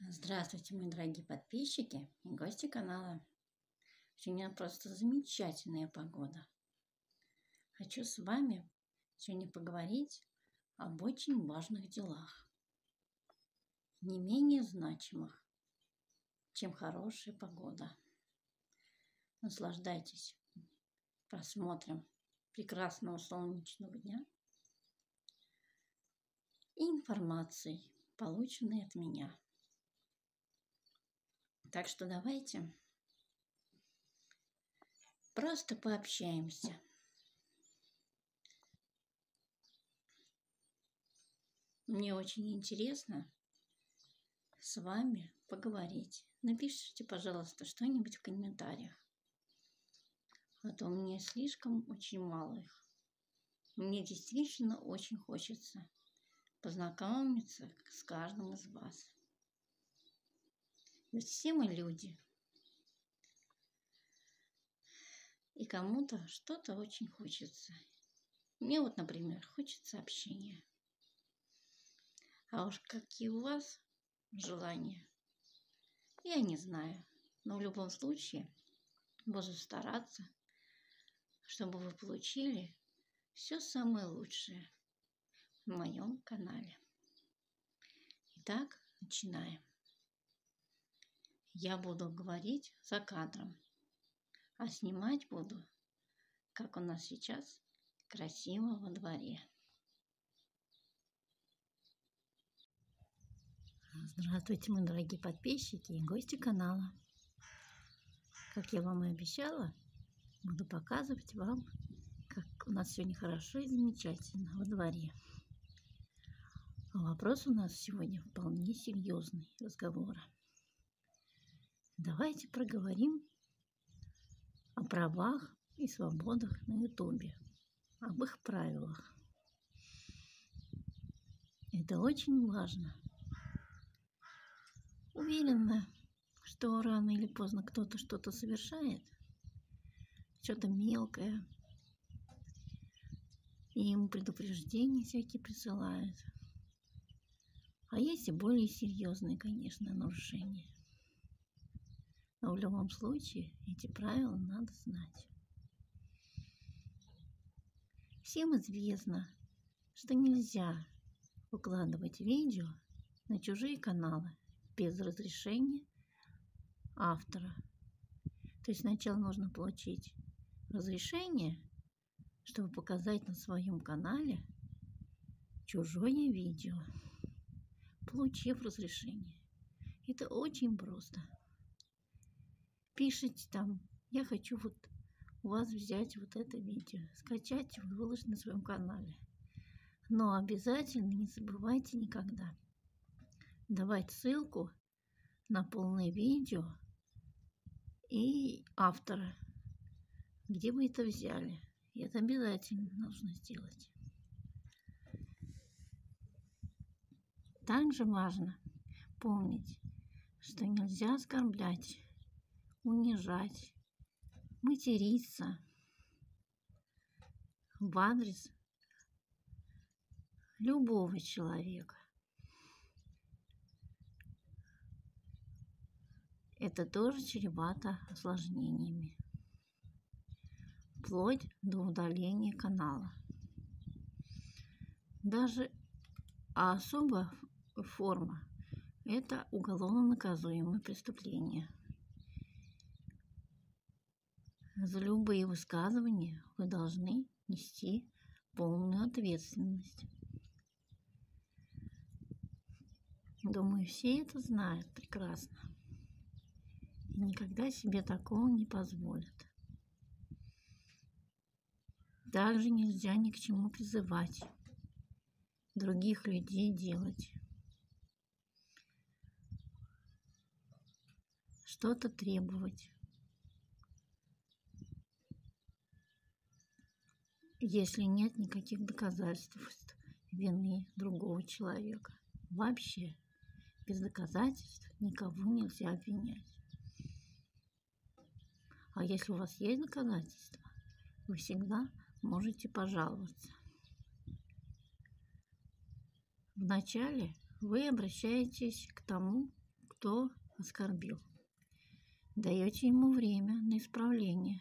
Здравствуйте, мои дорогие подписчики и гости канала. Сегодня просто замечательная погода. Хочу с вами сегодня поговорить об очень важных делах, не менее значимых, чем хорошая погода. Наслаждайтесь просмотром прекрасного солнечного дня и информацией, полученной от меня. Так что давайте просто пообщаемся. Мне очень интересно с вами поговорить. Напишите, пожалуйста, что-нибудь в комментариях. А то у меня слишком очень мало их. Мне действительно очень хочется познакомиться с каждым из вас. Ведь все мы люди. И кому-то что-то очень хочется. Мне вот, например, хочется общения. А уж какие у вас желания, я не знаю. Но в любом случае буду стараться, чтобы вы получили все самое лучшее на моем канале. Итак, начинаем. Я буду говорить за кадром, а снимать буду, как у нас сейчас красиво во дворе. Здравствуйте, мои дорогие подписчики и гости канала. Как я вам и обещала, буду показывать вам, как у нас сегодня хорошо и замечательно во дворе. А вопрос у нас сегодня вполне серьезный разговор. Давайте проговорим о правах и свободах на Ютубе, об их правилах. Это очень важно. Уверена, что рано или поздно кто-то что-то совершает, что-то мелкое, и ему предупреждения всякие присылают. А есть и более серьезные, конечно, нарушения. Но в любом случае эти правила надо знать. Всем известно, что нельзя выкладывать видео на чужие каналы без разрешения автора. То есть сначала нужно получить разрешение, чтобы показать на своем канале чужое видео, получив разрешение. Это очень просто. Пишите там: я хочу вот у вас взять вот это видео, скачать его и выложить на своем канале. Но обязательно не забывайте никогда давать ссылку на полное видео и автора, где вы это взяли. И это обязательно нужно сделать. Также важно помнить, что нельзя оскорблять, унижать, материться в адрес любого человека. Это тоже чревато осложнениями, вплоть до удаления канала. Даже особая форма – это уголовно наказуемое преступление. За любые высказывания вы должны нести полную ответственность. Думаю, все это знают прекрасно и никогда себе такого не позволят. Также нельзя ни к чему призывать других людей делать. Что-то требовать. Если нет никаких доказательств вины другого человека. Вообще без доказательств никого нельзя обвинять. А если у вас есть доказательства, вы всегда можете пожаловаться. Вначале вы обращаетесь к тому, кто оскорбил. Даете ему время на исправление.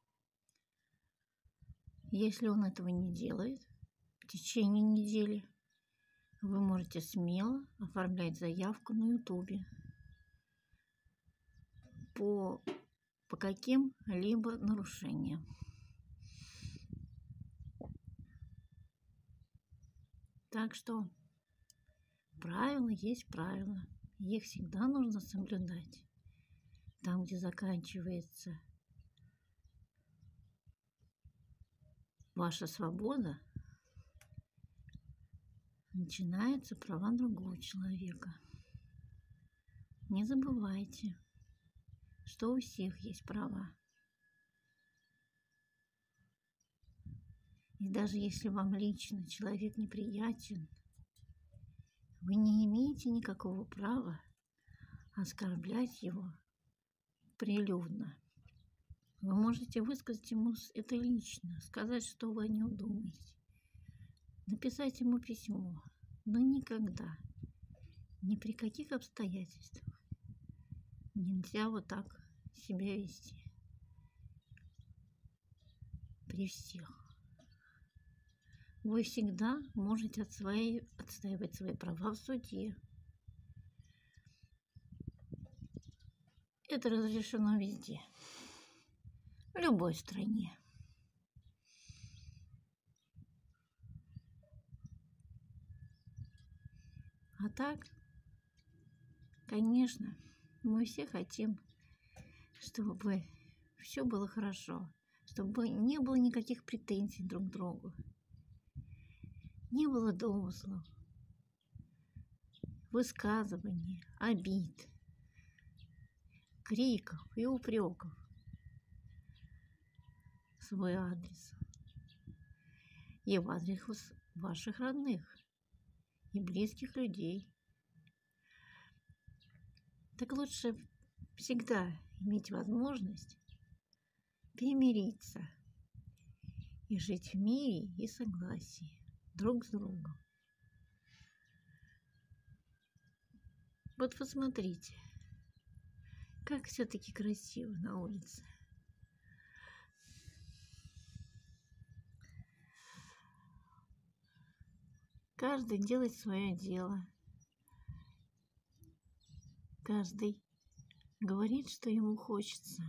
Если он этого не делает, в течение недели вы можете смело оформлять заявку на Ютубе по каким-либо нарушениям. Так что правила есть правила. Их всегда нужно соблюдать. Там, где заканчивается ваша свобода, начинаются права другого человека. Не забывайте, что у всех есть права. И даже если вам лично человек неприятен, вы не имеете никакого права оскорблять его прилюдно. Вы можете высказать ему это лично, сказать, что вы о нем думаете, написать ему письмо, но никогда, ни при каких обстоятельствах нельзя вот так себя вести при всех. Вы всегда можете отстаивать свои права в суде. Это разрешено везде, в любой стране. А так, конечно, мы все хотим, чтобы все было хорошо, чтобы не было никаких претензий друг к другу, не было домыслов, высказываний, обид, криков и упреков в свой адрес и в адрес ваших родных и близких людей. Так лучше всегда иметь возможность примириться и жить в мире и согласии друг с другом. Вот посмотрите, как все-таки красиво на улице. Каждый делает свое дело. Каждый говорит, что ему хочется.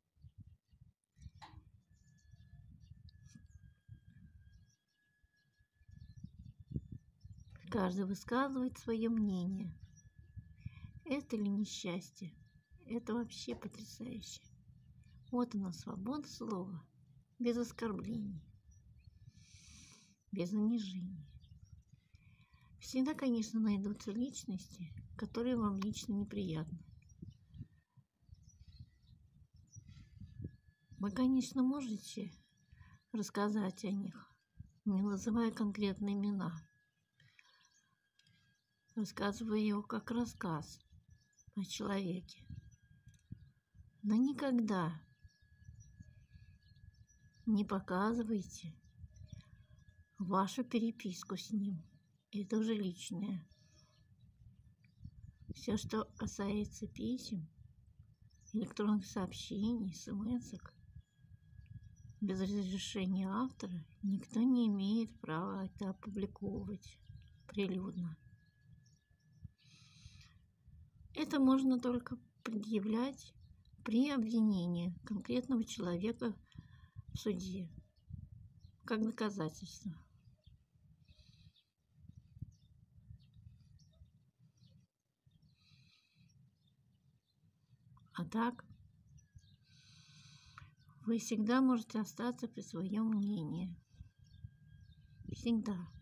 Каждый высказывает свое мнение. Это ли несчастье? Это вообще потрясающе. Вот она, свобода слова, без оскорблений, без унижений. Всегда, конечно, найдутся личности, которые вам лично неприятны. Вы, конечно, можете рассказать о них, не называя конкретные имена, рассказывая его как рассказ о человеке. Но никогда не показывайте вашу переписку с ним. Это уже личное. Все, что касается писем, электронных сообщений, смс-ок, без разрешения автора никто не имеет права это опубликовывать прилюдно. Это можно только предъявлять при обвинении конкретного человека в суде, как доказательство. А так, вы всегда можете остаться при своем мнении. Всегда.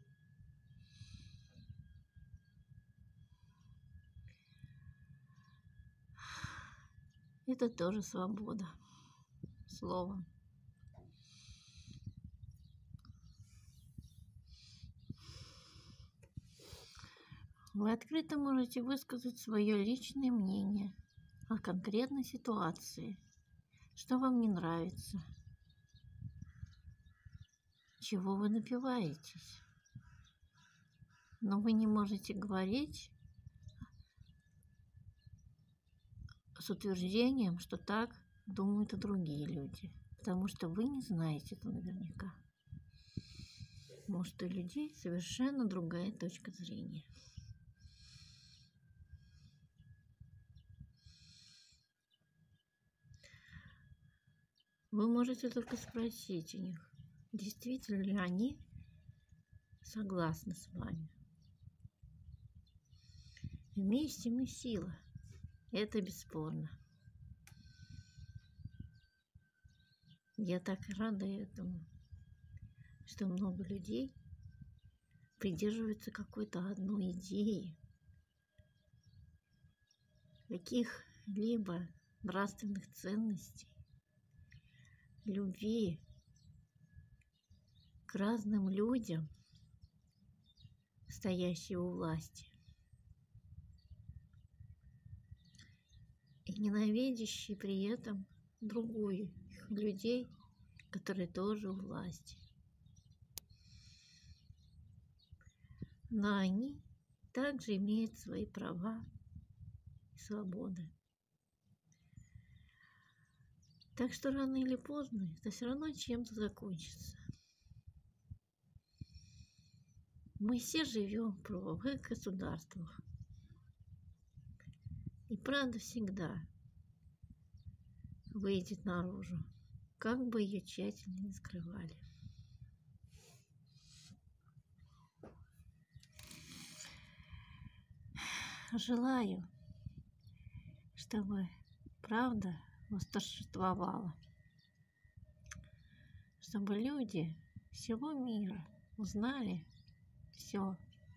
Это тоже свобода слова. Вы открыто можете высказать свое личное мнение о конкретной ситуации, что вам не нравится, чего вы добиваетесь. Но вы не можете говорить с утверждением, что так думают и другие люди, потому что вы не знаете это наверняка. Может, у людей совершенно другая точка зрения. Вы можете только спросить у них, действительно ли они согласны с вами. Вместе мы сила. Это бесспорно. Я так рада этому, что много людей придерживаются какой-то одной идеи, каких-либо нравственных ценностей, любви к разным людям, стоящим у власти, и ненавидящие при этом других людей, которые тоже у власти. Но они также имеют свои права и свободы. Так что рано или поздно это все равно чем-то закончится. Мы все живем в правовых государствах. И правда всегда выйдет наружу, как бы ее тщательно не скрывали. Желаю, чтобы правда восторжествовала, чтобы люди всего мира узнали все,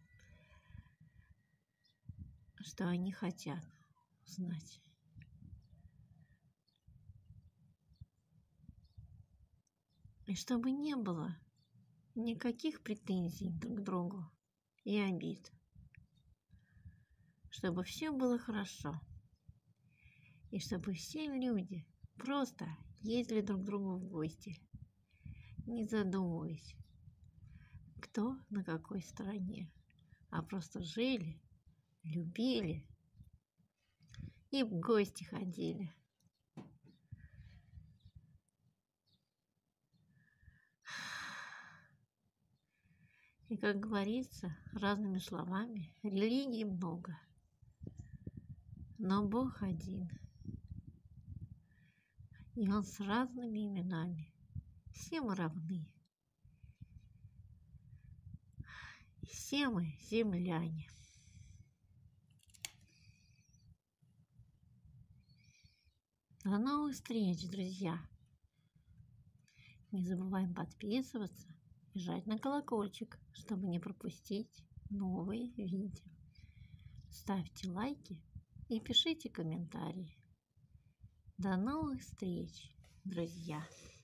что они хотят узнать. И чтобы не было никаких претензий друг к другу и обид. Чтобы все было хорошо. И чтобы все люди просто ездили друг к другу в гости, не задумываясь, кто на какой стороне, а просто жили, любили и в гости ходили. И, как говорится, разными словами, религий много, но Бог один. И Он с разными именами. Все мы равны. Все мы земляне. До новых встреч, друзья! Не забываем подписываться и жать на колокольчик, чтобы не пропустить новые видео. Ставьте лайки и пишите комментарии. До новых встреч, друзья!